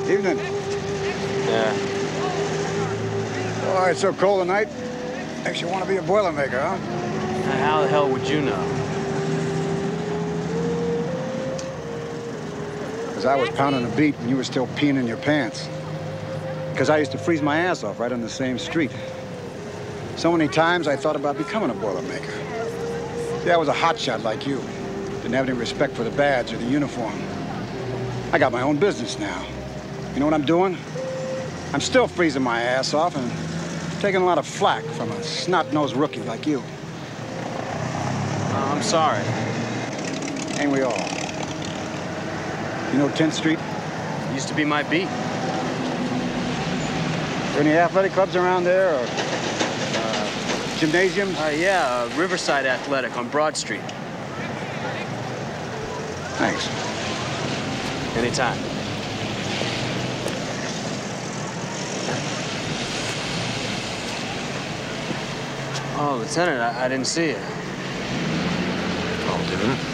Evening. Yeah. Oh, it's so cold tonight. Makes you want to be a Boilermaker, huh? Now, how the hell would you know? Because I was pounding a beat and you were still peeing in your pants. Because I used to freeze my ass off right on the same street. So many times I thought about becoming a Boilermaker. See, I was a hotshot like you. Didn't have any respect for the badge or the uniform. I got my own business now. You know what I'm doing? I'm still freezing my ass off and taking a lot of flack from a snot-nosed rookie like you. I'm sorry. Ain't we all? You know 10th Street? Used to be my beat. Any athletic clubs around there, or gymnasiums? Yeah, Riverside Athletic on Broad Street. Thanks. Anytime. Oh, Lieutenant, I didn't see you. Oh, didn't?